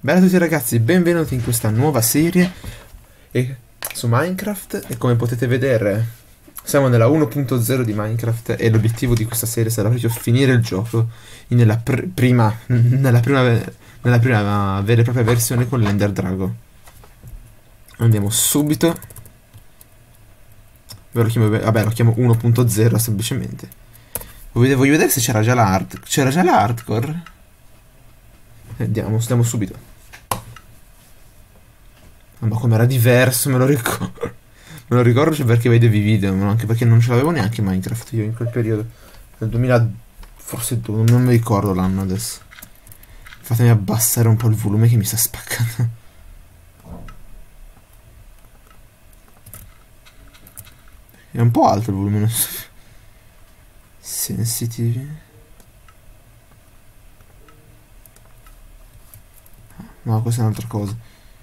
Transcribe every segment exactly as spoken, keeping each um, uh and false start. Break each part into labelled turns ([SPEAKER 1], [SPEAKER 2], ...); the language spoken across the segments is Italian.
[SPEAKER 1] Bella a tutti ragazzi, benvenuti in questa nuova serie e- su Minecraft. E come potete vedere siamo nella uno punto zero di Minecraft e l'obiettivo di questa serie sarà proprio finire il gioco nella pr prima, nella prima, nella prima vera e propria versione con l'Ender Drago. Andiamo subito. Ve lo chiamo, vabbè, lo chiamo uno punto zero semplicemente. Voglio voglio vedere se c'era già la hard, c'era già la hardcore. Andiamo, andiamo subito. Ma come era diverso, me lo ricordo. Me lo ricordo cioè perché vedevi i video, ma anche perché non ce l'avevo neanche Minecraft io in quel periodo. Nel duemila, forse due, non mi ricordo l'anno adesso. Fatemi abbassare un po' il volume che mi sta spaccando. È un po' alto il volume, non so. Sensitive. No, questa è un'altra cosa.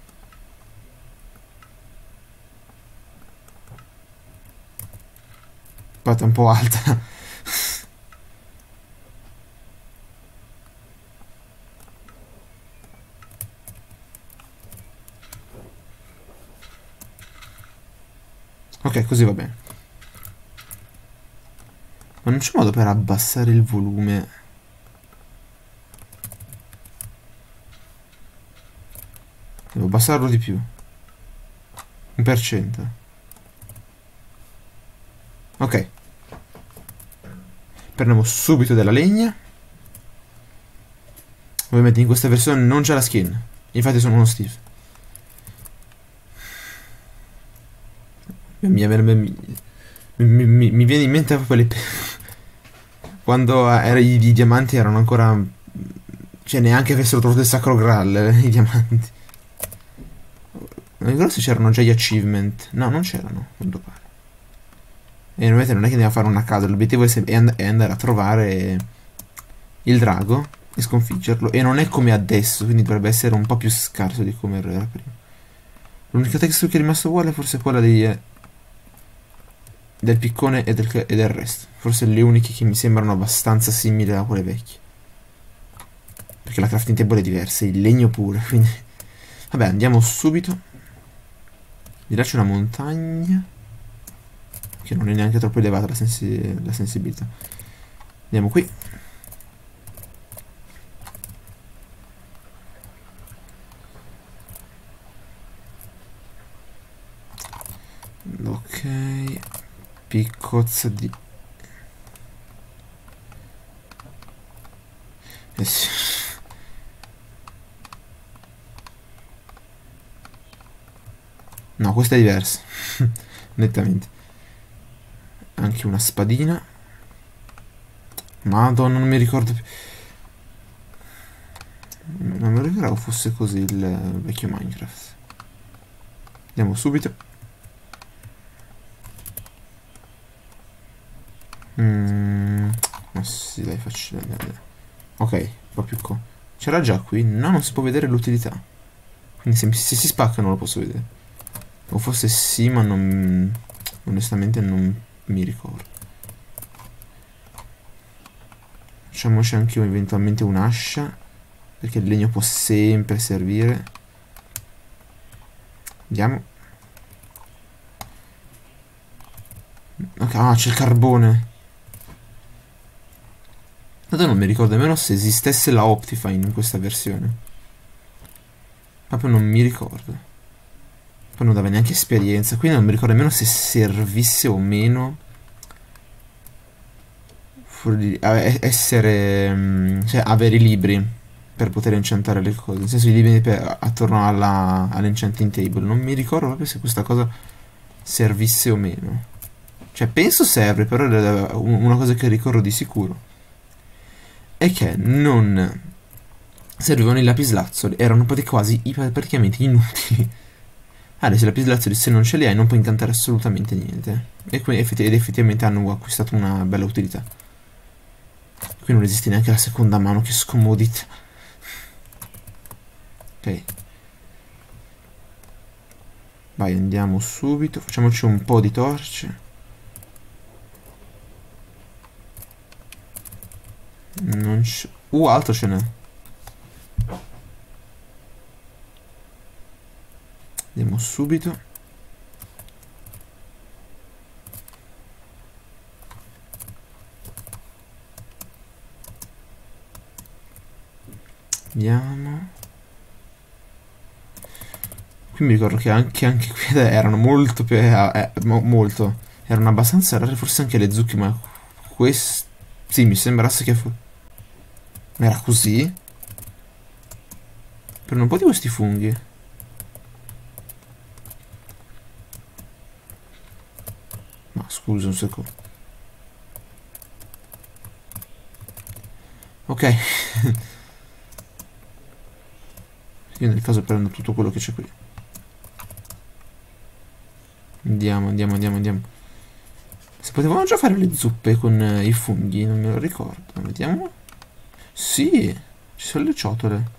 [SPEAKER 1] Aspetta, è un po' alta. Ok, così va bene. Ma non c'è modo per abbassare il volume? Devo abbassarlo di più. Un per cento. Ok. Prendiamo subito della legna. Ovviamente in questa versione non c'è la skin. Infatti sono uno Steve. Mi, mi, mi, mi, mi viene in mente proprio le... Quando era, i, i diamanti erano ancora... Cioè neanche avessero trovato il sacro graal, eh, i diamanti. Non ricordo se c'erano già gli achievement. No, non c'erano, quanto pare. E ovviamente non è che andiamo a fare una casa. L'obiettivo è, è, and è andare a trovare il drago e sconfiggerlo. E non è come adesso, quindi dovrebbe essere un po' più scarso di come era prima. L'unica texture che è rimasto uguale forse è quella dei... Eh, del piccone e del, e del resto. Forse le uniche che mi sembrano abbastanza simili a quelle vecchie. Perché la crafting table è diversa, il legno pure, quindi... Vabbè, andiamo subito. Di là c'è una montagna. Che non è neanche troppo elevata la, sensi la sensibilità. Andiamo qui. Ok. Piccozza di... Eh sì. No, questa è diversa. Nettamente. Anche una spadina. Madonna, non mi ricordo più. Non mi ricordavo fosse così il vecchio Minecraft. Andiamo subito. Mm, ma sì, dai, faccio vedere. Ok, un po' più co. C'era già qui? No, non si può vedere l'utilità. Quindi se, se si spacca non lo posso vedere. O forse sì, ma non... Onestamente non mi ricordo. Facciamoci anche eventualmente un'ascia, perché il legno può sempre servire. Andiamo. Ok, ah, c'è il carbone. Tanto non mi ricordo nemmeno se esistesse la Optifine in questa versione. Proprio non mi ricordo. Poi non dava neanche esperienza, quindi non mi ricordo nemmeno se servisse o meno essere, cioè avere i libri per poter enchantare le cose, nel senso i libri per, attorno alla, all'enchanting table. Non mi ricordo proprio se questa cosa servisse o meno. Cioè penso serve, però una cosa che ricordo di sicuro è che non servivano i lapislazzoli, erano quasi praticamente inutili. Adesso i lapislazzoli se non ce li hai non puoi incantare assolutamente niente. E quindi ed effettivamente hanno acquistato una bella utilità. Qui non esiste neanche la seconda mano, che scomodità. Ok. Vai, andiamo subito. Facciamoci un po' di torce. Non c'è... Uh, altro ce n'è. Andiamo subito. Andiamo. Qui mi ricordo che anche, anche qui erano molto più... Eh, eh, mo molto. Erano abbastanza rare, forse anche le zucche, ma questo... Sì, mi sembrasse che fu... Era così? Prendo un po' di questi funghi. Ma scusa un secondo. Ok. Io nel caso prendo tutto quello che c'è qui. Andiamo, andiamo, andiamo, andiamo. Se potevamo già fare le zuppe con eh, i funghi, non me lo ricordo. Vediamo. Sì, ci sono le ciotole.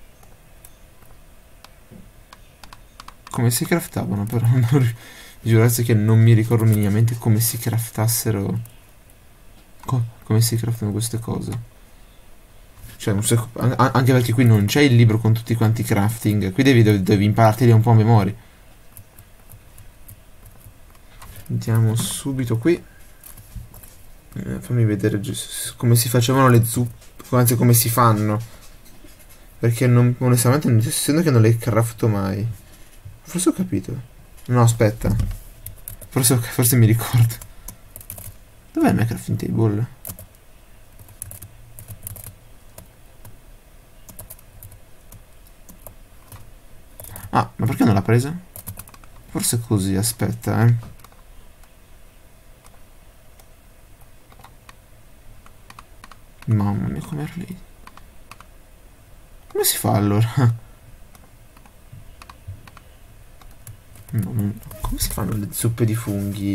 [SPEAKER 1] Come si craftavano però? Giurarsi che non mi ricordo minimamente come si craftassero. Co come si craftano queste cose. Cioè, un sec anche perché qui non c'è il libro con tutti quanti i crafting. Qui devi, devi, devi impararteli un po' a memoria. Andiamo subito qui. Eh, fammi vedere come si facevano le zuppe. Anzi, come si fanno. Perché non, onestamente, essendo che non le crafto mai. Forse ho capito. No, aspetta. Forse, forse mi ricordo. Dov'è il mio crafting table? Ah, ma perché non l'ha presa? Forse così, aspetta, eh. Mamma mia, com'era lì? Come si fa allora? No, non... Come si fanno le zuppe di funghi?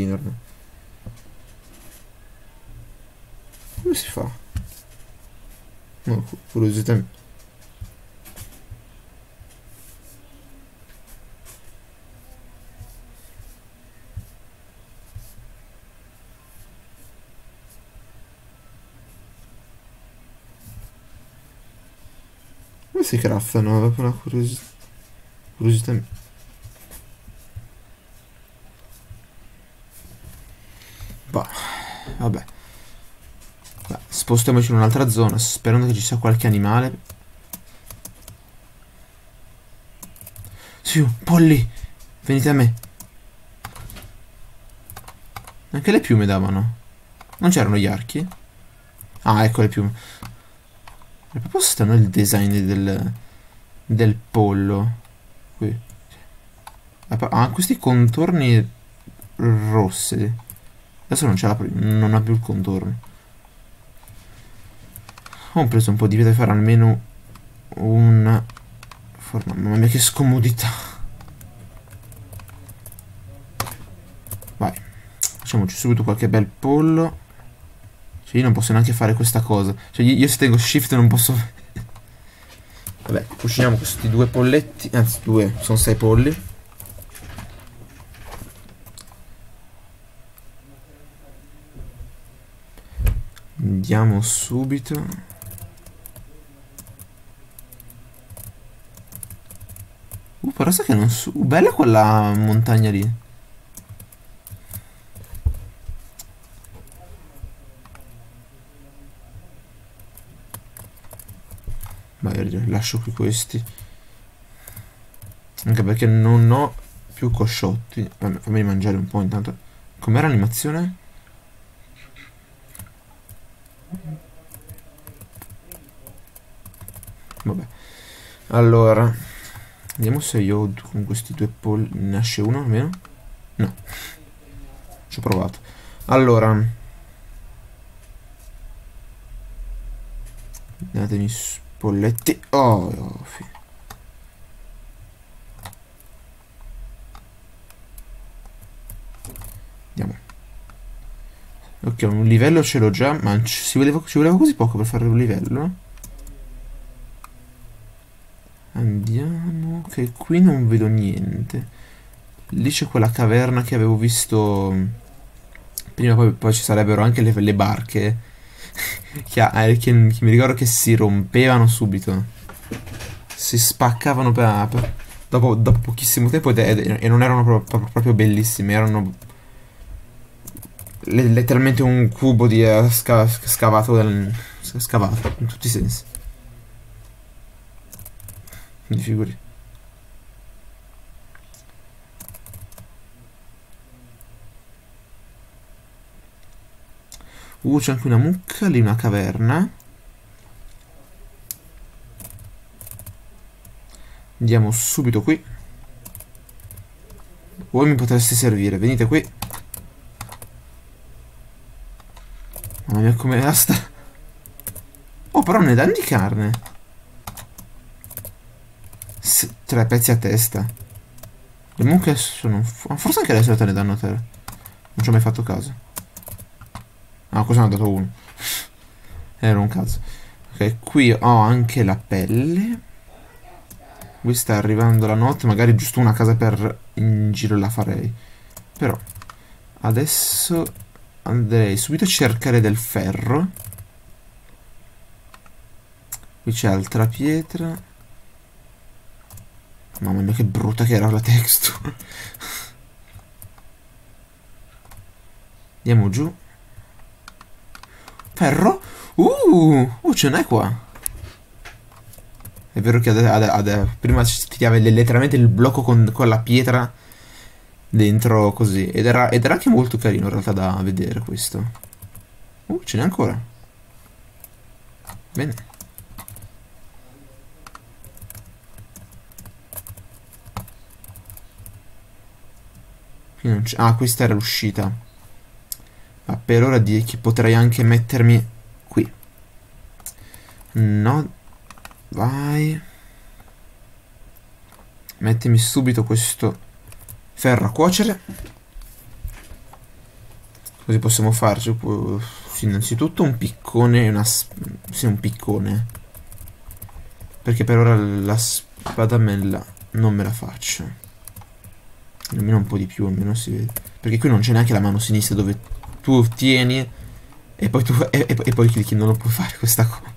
[SPEAKER 1] Come si fa? No, curiosità. Come si craftano? Avevo una curiosità. Curiosità. Bah, vabbè. Beh, spostiamoci in un'altra zona, sperando che ci sia qualche animale. Sì, polli! Venite a me. Anche le piume davano. Non c'erano gli archi? Ah, ecco le piume. È proprio strano il design del, del pollo. Qui. Ah, questi contorni rossi. Adesso non c'è la... non ha più il contorno. Ho preso un po' di vita per fare almeno una forma. Mamma mia che scomodità. Vai. Facciamoci subito qualche bel pollo. Cioè io non posso neanche fare questa cosa. Cioè io se tengo shift non posso... Vabbè, cuciniamo questi due polletti. Anzi due, sono sei polli. Andiamo subito. Uh, però sa che non so... Uh, bella quella montagna lì. Vai, lascio qui questi. Anche perché non ho più cosciotti. Vabbè, fammi mangiare un po' intanto. Com'era l'animazione? Vabbè. Allora, vediamo se io con questi due polli ne nasce uno almeno. No. Ci ho provato. Allora, datemi spolletti. Oh, oh andiamo. Ok, un livello ce l'ho già, ma ci voleva, ci voleva così poco per fare un livello. Andiamo. Ok, qui non vedo niente. Lì c'è quella caverna che avevo visto prima, poi, poi ci sarebbero anche le, le barche che, eh, che, che mi ricordo che si rompevano subito. Si spaccavano per, per, dopo, dopo pochissimo tempo ed, ed, e non erano proprio, proprio bellissime, erano le, letteralmente un cubo di uh, sca, scavato, del, scavato in tutti i sensi. Quindi figuri. Uh, c'è anche una mucca, lì una caverna. Andiamo subito qui. Voi mi potreste servire, venite qui. Mamma mia, come la sta. Oh, però ne danno di carne. S tre pezzi a testa. Le mucche sono... Forse anche adesso te ne danno tre. Non ci ho mai fatto caso. Ah, cosa ne ha dato uno? Era un caso. Ok, qui ho anche la pelle. Qui sta arrivando la notte. Magari giusto una casa per in giro la farei. Però adesso andrei subito a cercare del ferro. Qui c'è altra pietra. Mamma mia, che brutta che era la texture. Andiamo giù. Ferro? Uh, uh ce n'è qua. È vero che ad, ad, ad, prima ti aveva letteralmente il blocco con, con la pietra dentro così. Ed era, ed era anche molto carino in realtà da vedere questo. Uh, ce n'è ancora. Bene. Qui non c'è. Ah, questa era l'uscita. Ma per ora direi che potrei anche mettermi qui. No. Vai. Mettimi subito questo ferro a cuocere. Così possiamo farci innanzitutto un piccone e una... Sì, un piccone. Perché per ora la spadamella non me la faccio. Almeno un po' di più, almeno si vede. Perché qui non c'è neanche la mano sinistra dove tu tieni e poi tu e, e, e poi clicchi. Non lo puoi fare questa cosa.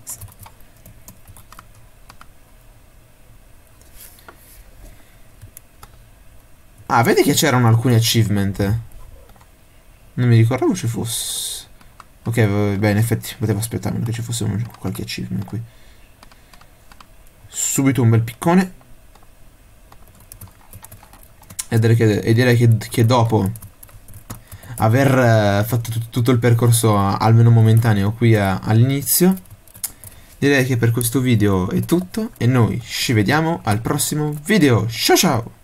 [SPEAKER 1] Ah, vedi che c'erano alcuni achievement. Non mi ricordavo ci fosse. Ok, beh, in effetti potevo aspettarmi che ci fosse un, qualche achievement qui. Subito un bel piccone. E direi che, e direi che, che dopo aver uh, fatto tutto, tutto il percorso uh, almeno momentaneo qui uh, all'inizio, direi che per questo video è tutto e noi ci vediamo al prossimo video. Ciao ciao!